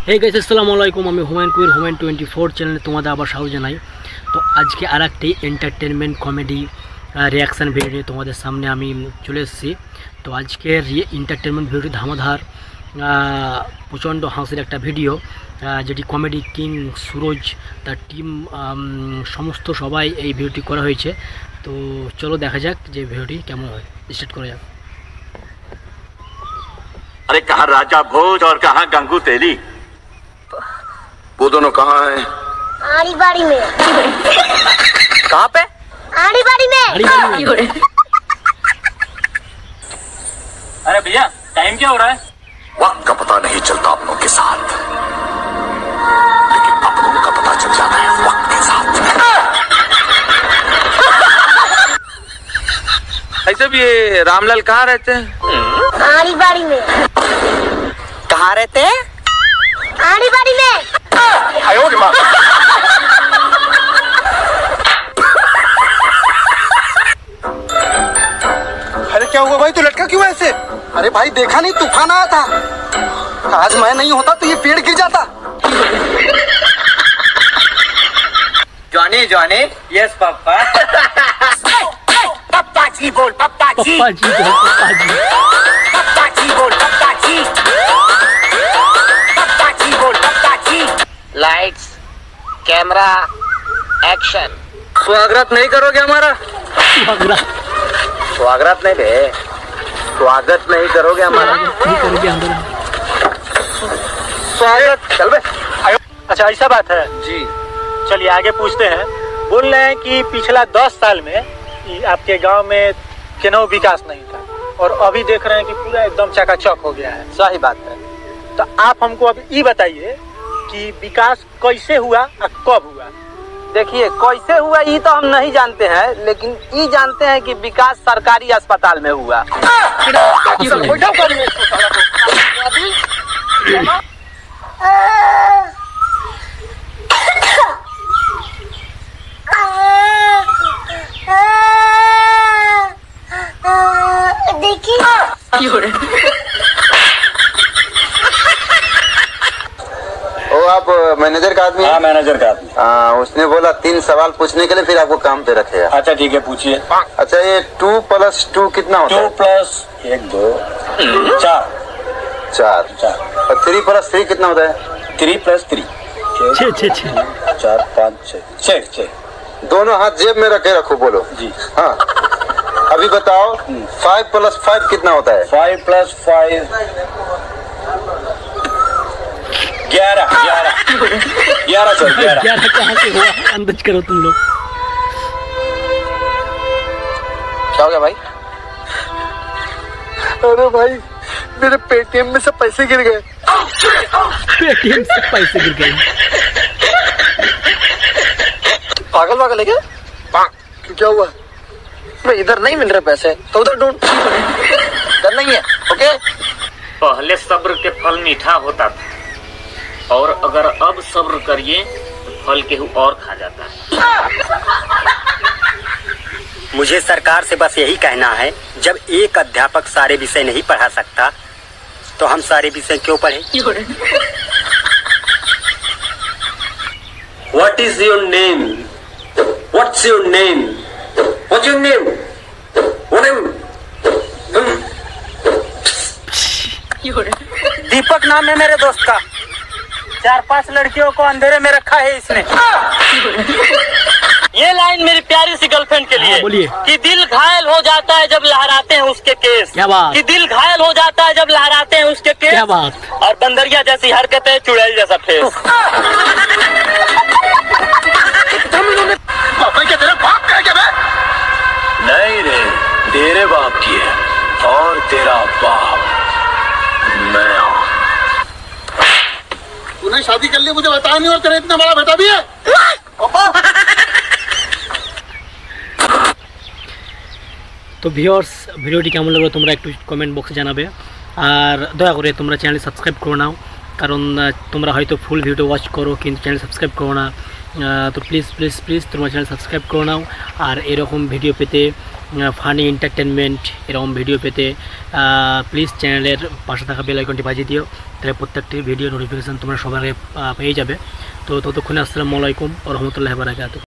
Hey guys আসসালামু আলাইকুম আমি হুমায়ুন কুইর হুমায়ুন 24 চ্যানেলে তোমাদের আবার স্বাগত জানাই। তো আজকে আরেকটি এন্টারটেইনমেন্ট কমেডি রিঅ্যাকশন ভিডিও নিয়ে তোমাদের সামনে আমি চলে এসেছি। তো আজকের এন্টারটেইনমেন্ট ভিডিওটি ধামাধার প্রচণ্ড হাসির একটা ভিডিও, যেটি কমেডি কিং সুরজ তার টিম সমস্ত সবাই এই ভিডিওটি করা হয়েছে। তো চলো দেখা যাক যে ভিডিওটি কেমন হয়, স্টার্ট করা যাক। अरे कहाँ राजा भोज और कहाँ गंगू तेली? वो दोनों कहाँ हैं? आड़ी बाड़ी में। कहाँ पे? आड़ी बाड़ी में। अरे भैया टाइम क्या हो रहा है? वक्त का पता नहीं चलता अपनों के साथ, लेकिन अपनों का पता चल जाता है वक्त के साथ। ऐसे भी ये रामलाल कहाँ रहते हैं? आड़ी बाड़ी में। कहाँ रहते हैं? आड़ी बाड़ी में। अरे क्या हुआ भाई, तू लटका क्यों ऐसे? अरे भाई देखा नहीं, तूफान आया था। आज मैं नहीं होता तो ये पेड़ गिर जाता। Johnny Johnny yes papa. पप्पा जी बोल पप्पा जी। पप्पा जी बोल पप्पा जी। पप्पा जी बोल पप्पा जी। पप्पा जी बोल पप्पा जी। Lights camera action. स्वागत नहीं करोगे हमारा? स्वागत नहीं बे, स्वागत नहीं करोगे हमारा? नहीं करोगे अंदर। स्वागत चल बे। अच्छा ऐसा बात है जी, चलिए आगे पूछते हैं। बोल रहे हैं कि पिछला 10 साल में आपके गांव में केनो विकास नहीं था और अभी देख रहे हैं कि पूरा एकदम चकाचक हो गया है। सही बात है। तो आप हमको अभी ये बताइए कि विकास कैसे हुआ और कब हुआ? देखिए कैसे हुआ ये तो हम नहीं जानते हैं, लेकिन ये जानते हैं कि विकास सरकारी अस्पताल में हुआ। देखिए ओ आप मैनेजर का आदमी? हाँ मैनेजर का आदमी। उसने बोला 3 सवाल पूछने के लिए फिर आपको काम पे रखेगा। अच्छा ठीक है पूछिए। अच्छा ये 2+2 कितना होता 2 है? प्लस 1 2 4 4। 4 और 3+3 कितना होता है? 3 प्लस 3 छः छः छः 4 5 6 6। दोनों हाथ जेब में रखे रखो, बोलो जी। हाँ अभी बताओ 5+5 कितना होता है? 5 प्लस 5 11 सर 11। 11 कहाँ से हुआ, अंदाज करो तुम लोग। क्या हो गया भाई? अरे भाई मेरे पेटीएम में से पैसे गिर गए। पेटीएम से पैसे गिर गए। पागल पागल है क्या? क्या हुआ? मैं इधर नहीं मिल रहे पैसे तो उधर ढूंढ। इधर नहीं है। ओके। पहले सब्र के फल मीठा होता था और अगर अब सब्र करिए तो फल केहू और खा जाता है। मुझे सरकार से बस यही कहना है, जब एक अध्यापक सारे विषय नहीं पढ़ा सकता तो हम सारे विषय क्यों पढ़ें? What is your name? What's your name? What's your name? What name? दीपक नाम है मेरे दोस्त का। 4-5 लड़कियों को अंधेरे में रखा है इसने। ये लाइन मेरी प्यारी सी गर्लफ्रेंड के लिए। बोलिए। कि दिल घायल हो जाता है जब लहराते हैं उसके केस। क्या बात? कि दिल घायल हो जाता है जब लहराते हैं उसके केस। क्या बात? और बंदरिया जैसी हरकतें, चुड़ैल जैसा फेस। तेरे बाप का क्या बे? नहीं रे, तेरे बाप की है और तेरा बाप मैं हूँ। तूने शादी कर ली मुझे बताया नहीं और तेरा इतना बड़ा बेटा भी है। তো ভিউয়ার্স ভিডিওটি কেমন লাগলো তোমরা একটু কমেন্ট বক্সে জানাবে, আর দয়া করে তোমরা চ্যানেল সাবস্ক্রাইব করে নাও, কারণ তোমরা হয়তো ফুল ভিডিও ওয়াচ করো কিন্তু চ্যানেল সাবস্ক্রাইব করো না। তো প্লিজ প্লিজ প্লিজ তোমরা চ্যানেল সাবস্ক্রাইব করে নাও। আর এরকম ভিডিও পেতে ফানি এন্টারটেনমেন্ট এরকম ভিডিও পেতে প্লিজ চ্যানেলের পাশে থাকা বেল আইকনটি বাজিয়ে দিও, তাহলে প্রত্যেকটি ভিডিও নোটিফিকেশান তোমরা সবার আগে পেয়ে যাবে। তো ততক্ষণে আসসালামু আলাইকুম ওয়া রাহমাতুল্লাহি ওয়া বারাকাতুহু।